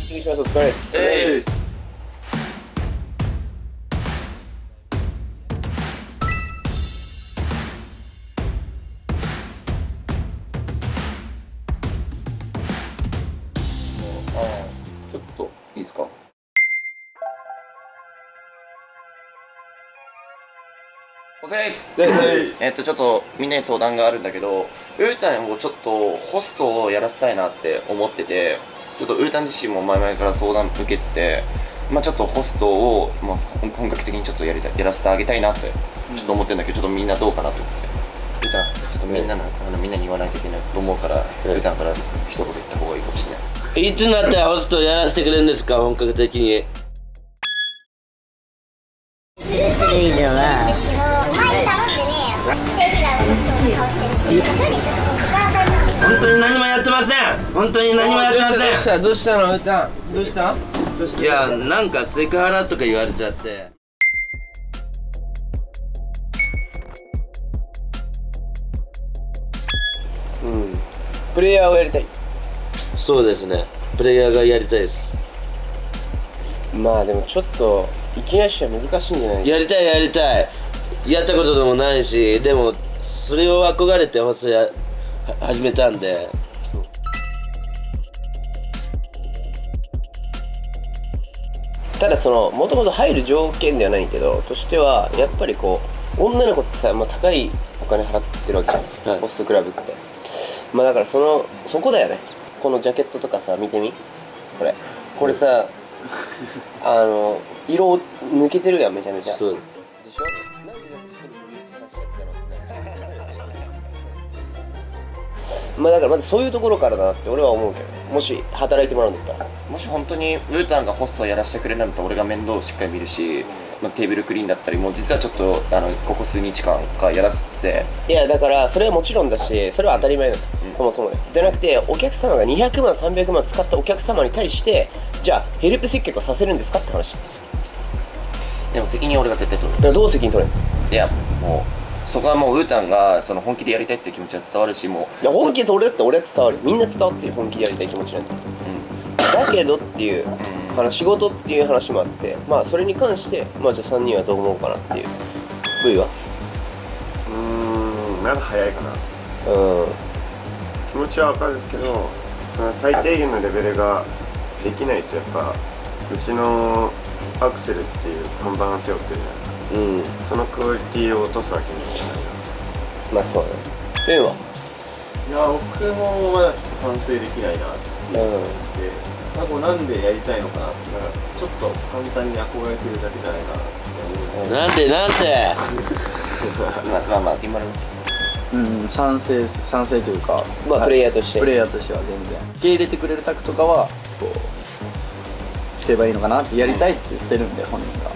ッティングします。お疲れです。ちょっといいですか。お疲れです。ちょっとみんなに相談があるんだけど、ウータンをちょっとホストをやらせたいなって思ってて、ちょっとウータン自身も前々から相談受けてて、まあちょっとホストを、まあ、本格的にちょっとやらせてあげたいなってちょっと思ってるんだけど、ちょっとみんなどうかなと思って。ウータン、ちょっとみんなの、みんなに言わないといけないと思うから、ウータンから一言言った方がいいかもしれない。 いつになったらホストをやらせてくれるんですか、本格的に。 以上は本当に何もやってません。本当に何もやってません。 どうしたの、ウータン。どうした？ いや、なんかセクハラとか言われちゃって。 プレイヤーをやりたい。 そうですね、プレイヤーがやりたいです。 まあでもちょっといきなりしは難しいんじゃない？ やりたいやりたい。やったことでもないし、でもそれを憧れてホスト始めたんで。 ただそのもともと入る条件ではないけどとしてはやっぱりこう女の子ってさ、まあ、高いお金払ってるわけじゃん、はい、ホストクラブって。まあだからそこだよね。このジャケットとかさ見てみ、これさ色抜けてるやん、めちゃめちゃ。そうでしょ。なんで服にブリーチさせちゃったのってまあだからまずそういうところからだなって俺は思うけど、もし働いてもらうんだったら、もし本当にウータンがホストをやらせてくれるんだったら俺が面倒をしっかり見るし、まあ、テーブルクリーンだったりもう実はちょっとここ数日間かやらせてて、いやだからそれはもちろんだし、それは当たり前だと、そもそもね。じゃなくてお客様が200万300万使ったお客様に対してじゃあヘルプ接客をさせるんですかって話。でも責任は俺が絶対取る。どう責任取れんの？いやもうそこはもうウータンがその本気でやりたいっていう気持ちは伝わるし、もういや本気で俺は伝わる。みんな伝わってる、本気でやりたい気持ちなんだ。だけどっていう仕事っていう話もあって、まあそれに関してまあじゃあ3人はどう思うかなっていう。 V はまだ早いかな。気持ちはわかるんですけど、その最低限のレベルができないとやっぱうちのアクセルっていう看板を背負ってるじゃないですか。そのクオリティを落とすわけにはいかないな。 まあそうだね。ベンは？ いや僕もまだ賛成できないなっていう感じで、多分なんでやりたいのかなって、ちょっと簡単に憧れてるだけじゃないかなって思う。 なんでまあ決まる。 賛成というか、 まあプレイヤーとしては全然受け入れてくれるタクとかはこうつけばいいのかなって、やりたいって言ってるんで本人が。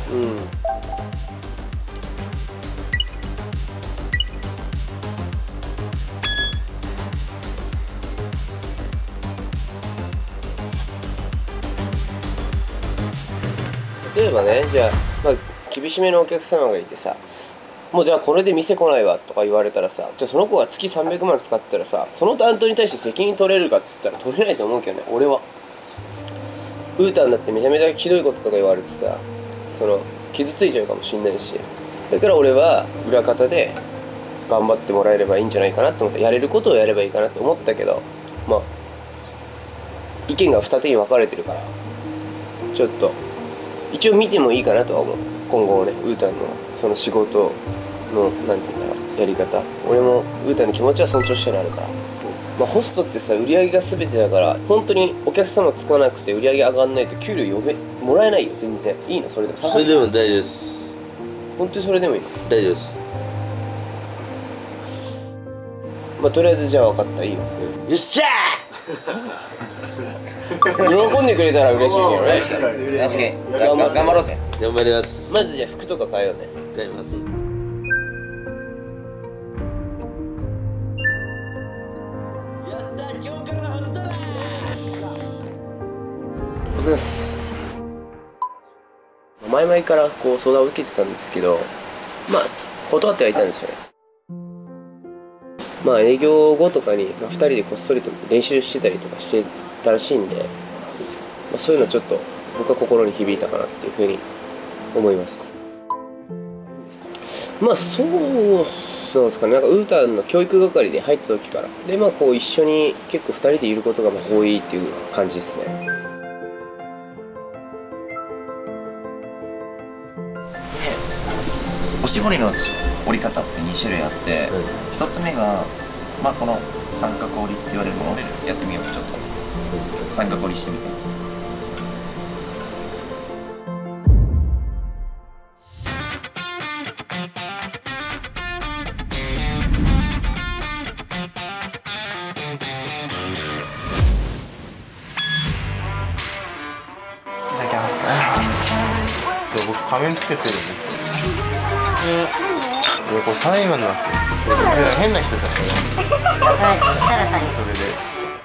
例えばね、じゃあ、まあ、厳しめのお客様がいてさ、もうじゃあこれで店来ないわとか言われたらさ、じゃあその子が月300万使ったらさ、その担当に対して責任取れるかっつったら取れないと思うけどね、俺は。ウータンだってめちゃめちゃひどいこととか言われてさ、傷ついちゃうかもしんないし、だから俺は裏方で頑張ってもらえればいいんじゃないかなって思った。やれることをやればいいかなって思ったけど、まあ意見が二手に分かれてるから、ちょっと一応見てもいいかなとは思う。今後ね、ウータンのその仕事のなんていうんだろう、やり方。俺もウータンの気持ちは尊重してあるから。まあホストってさ、売り上げが全てだから、本当にお客様つかなくて売り上げ上がんないと給料もらえないよ。全然いいの？それでもそれでも大丈夫です。 本当にそれでもいいの？ 大丈夫です。 まあとりあえずじゃあ分かった、いいよ。 よっしゃー喜んでくれたら嬉しいけどね。確かに頑張ろうぜ。 頑張ります。 まずじゃあ服とか変えようね。 変えます。やった、今日からホストだー。 お疲れです。前々からこう相談を受けてたんですけど、まあ断ってはいたんですよね。まあ営業後とかに、2人でこっそりと練習してたりとかしてたらしいんで、 そういうのちょっと僕は心に響いたかなっていうふうに思います。そうなんですかね。なんかウータンの教育係で入った時からでこう一緒に結構2人でいることが多いっていう感じですね。 おしぼりの折り方って2種類あって、1つ目がこの三角折りって言われるものでやってみよう。ちょっと三角折りしてみて。 僕仮面つけてるんですよ。これサラリーマンなんですよ。変な人たちが。それで。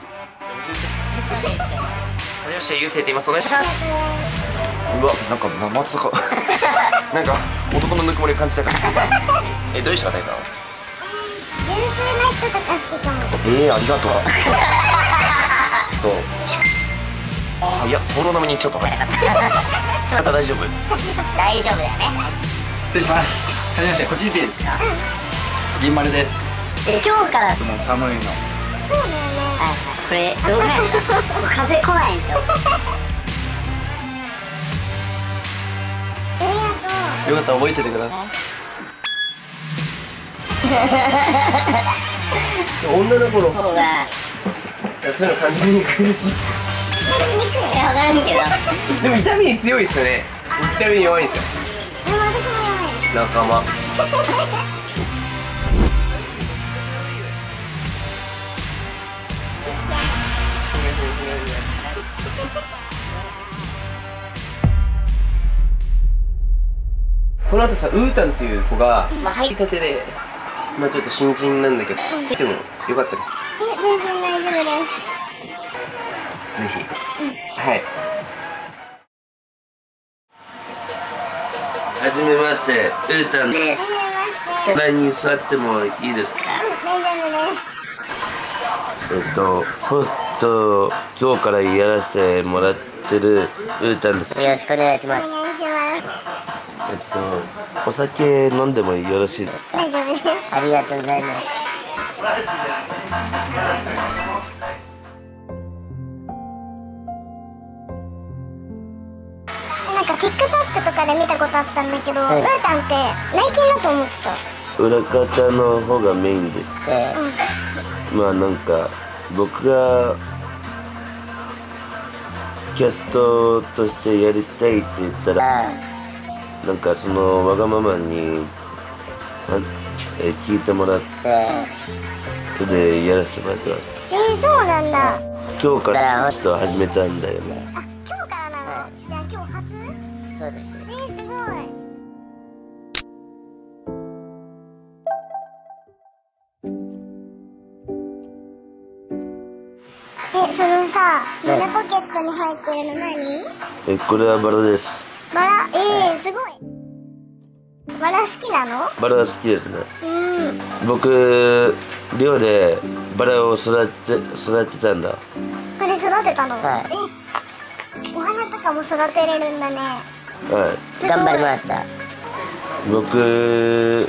はじめまして、ゆうせいと言います。お願いします。 うわ、なんか生とかなんか男のぬくもり感じたからどういう人がタイプなの？ 純粋な人とか好きかも。 ありがとうそういや、ソロ並みにちょっと早かった大丈夫？ 大丈夫だよね。 失礼します。はじめまして、こっちでいいですか？銀丸です。 今日からもう寒いの。 これすごくないですか？風来ないんですよ。 よかったら覚えててください。 女の子の方がそういうの感じに苦しいっすよ。 分からんけど。 でも痛みに強いっすよね。痛みに弱いんですよ。 でも私も弱い。 仲間。この後さ、ウータンっていう子が入りたてで、ちょっと新人なんだけど、来てもよかったです。 全然大丈夫です。 ぜひ。はい。 はじめまして、ウータンです。隣に座ってもいいですか？ 大丈夫です。 ホスト今日からやらせてもらってるウータンです。 よろしくお願いします。 お酒飲んでもよろしいですか？ 大丈夫です。ありがとうございます。なんか TikTok とかで見たことあったんだけど、ウータンって内勤だと思ってた。 裏方の方がメインです。なんか僕がキャストとしてやりたいって言ったら、なんかそのわがままに聞いてもらってそれでやらせてもらってます。 そうなんだ。 今日からちょっと始めたんだよね。 あ、今日からなの？じゃあ今日初？そうです。すごい。そのさ、胸ポケットに入ってるの何？ これはバラです。 バラ？すごい。バラ好きなの？ バラ好きですね。僕寮でバラを育てたんだ。 これ育てたの？お花とかも育てれるんだね。 はい。 頑張りました。 僕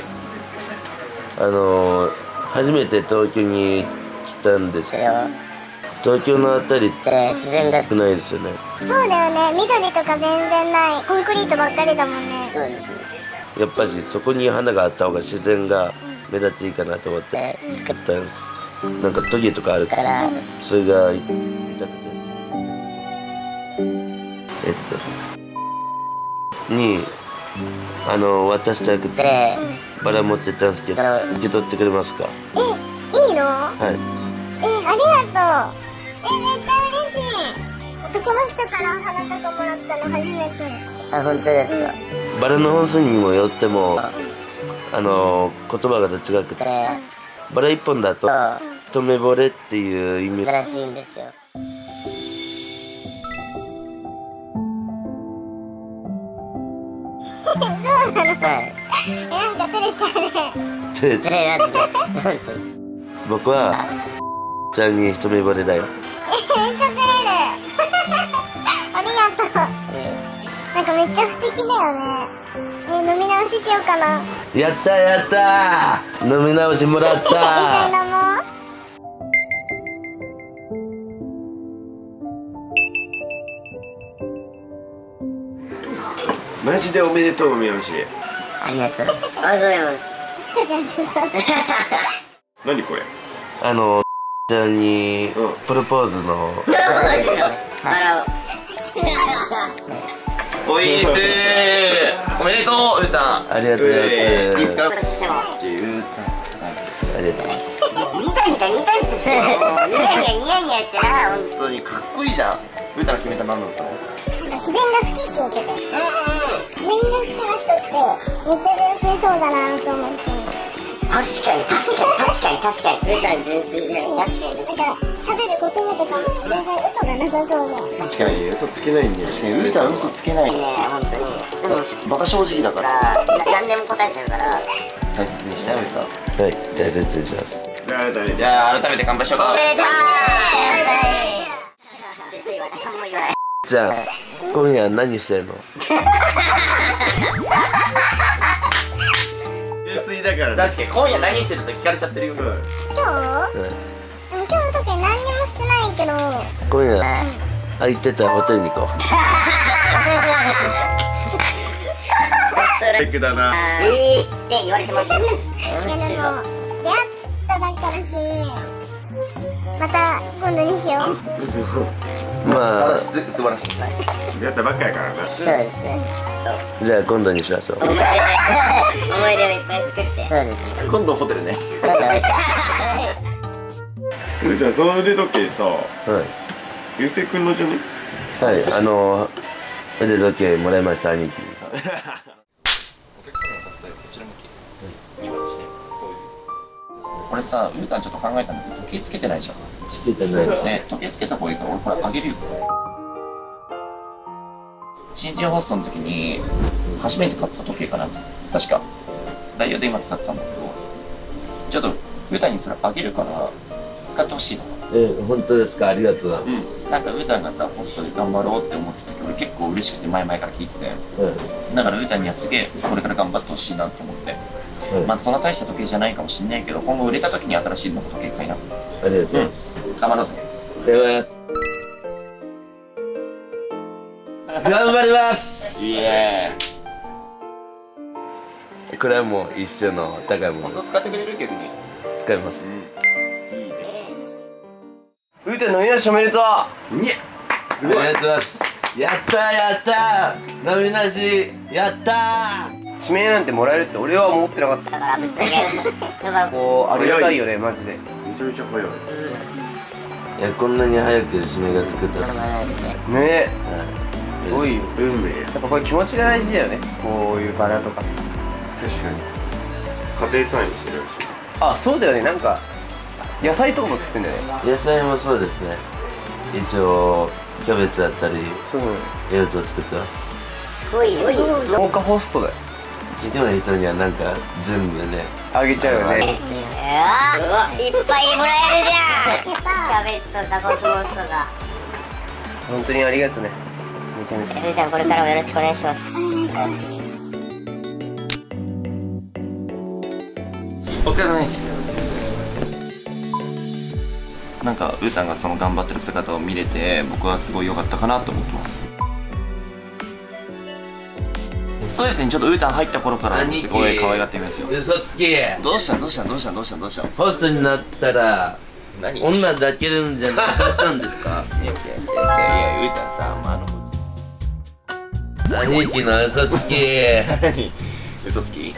初めて東京に来たんですよ。東京のあたりって自然が少ないですよね。 そうだよね。緑とか全然ない。コンクリートばっかりだもんね。そうですね。 やっぱりそこに花があった方が自然が目立っていいかなと思って作ったんです。なんかトゲとかあるからそれが痛くてに渡したくてバラ持ってたんですけど受け取ってくれますか？ いいの？ はい。 ありがとう。めっちゃ嬉しい。男の人からお花とかもらったの初めて。あ、本当ですか？ バラの本数にもよっても言葉が違くて、バラ一本だと一目惚れっていう意味らしいんですよ。そうなの？なんか照れちゃうね。 照れますね。僕はちゃんに一目惚れだよ。 めっちゃ照れる。 めっちゃ素敵だよね。飲み直ししようかな。 やったやったー、飲み直しもらっ実際た飲もう。 マジでおめでとうみよし。 ありがとうございます。 何これ？ ちゃんにプロポーズのバラを。 おいっすー、おめでとううーたん。 ありがとうございます。 いいっすか？ 今年しても。 じゃあうーたん、 ありがとう。 ニタニタニタニタしてニヤニヤニヤニヤしてな。 本当にかっこいいじゃん。うーたんの決めた何だったの？ 自然が好きって言ってて。自然が好きな人ってめっちゃ純粋そうだなと思って。 確かに確かに確かに確かに。うーたん純粋だよ。確かに確かに。 喋る言葉とかも全然嘘がなさそうで。 確かに嘘つけないんだよ。 確かにうーたん嘘つけないね。 本当に。でもバカ正直だから何でも答えちゃうから。 大切にしたようーたん。 はい、じゃあ失礼します。 じゃあ改めて乾杯しようか。 絶対言わない。何も言わない。 じゃあ今夜何してんの？ 純粋だからね。 確かに今夜何してると聞かれちゃってるよ。 今日？でも今日特に何にもしてないけど。 今夜空いてたらホテルに行こう。 素敵だな。 って言われてますよ。 いやでも出会っただけだし、また今度にしよう。 まあ素晴らしい。 やったばっかやからな。 そうですね。 じゃあ今度にしましょう。 思い出をいっぱい作って。そうですね。 今度ホテルね。 うーたんその腕時計さ、 はいゆうせいくんのじゃね？ はい、腕時計もらいました兄貴。 お客様の立つとこっちの向き見渡してこういうこれさ、うーたんちょっと考えたんだけど時計つけてないじゃん。 つけてないです。 ね、時計つけた方がいいから俺これあげるよ。新人ホストの時に初めて買った時計かな、確かダイヤで今使ってたんだけど、ちょっとうーたんにそれあげるから使ってほしいな。 本当ですか？ありがとうございます。 なんかうーたんがさホストで頑張ろうって思った時俺結構嬉しくて前々から聞いてて、だからうーたんにはすげえこれから頑張ってほしいなと思って、まあそんな大した時計じゃないかもしんないけど今後売れた時に新しいの時計買いな。 ありがとうございます。 頑張ろうぜ。 ありがとうございます。頑張ります。 イエーイ。 これはもう一緒の高いもの本当です。 使ってくれる？逆に使います。 うーたん飲み直しおめでとう。 にゃすごい。ありがとうございます。やったーやったー。飲みなしやったー。 指名なんてもらえるって俺は思ってなかった。 だからぶっちゃけ。だからこうありがたいよねマジで。 めちゃめちゃ早い。 いやこんなに早く締めが作ったら。 ねえすごいよ。 運命や。 やっぱこれ気持ちが大事だよね、こういうバラとかさ。 確かに。家庭菜園してるらしい。 あ、そうだよね、なんか野菜とかも作ってんだよね。 野菜もそうですね。一応キャベツだったりそうやつを作ってます。 すごいよい。 農家ホストだよ。 好きな人にはなんか全部ね。 あげちゃうよね。 うわ、いっぱいもらえるじゃん。キャベツとタコスモスとか。 本当にありがとうね、めちゃめちゃ。 ゆうちゃんこれからもよろしくお願いします。 お疲れ様です。なんかうーたんがその頑張ってる姿を見れて僕はすごい良かったかなと思ってます。そうですね、ちょっとうーたん入った頃からすごい可愛がってみますよ。 嘘つき。 どうしたどうしたどうしたどうしたどうしたホストになったら何女抱けるんじゃなかったんですか？ 違う違う違う違う、いやうーたんさ、まあ兄貴の嘘つき。 何嘘つき？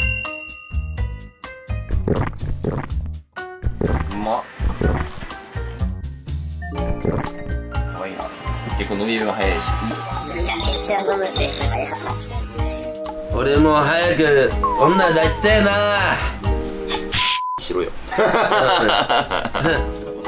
うまっ。可愛いな。結構伸びるが早いし。 めちゃめちゃ飲むって早い。 俺も早く女抱きたいな。 しろよ。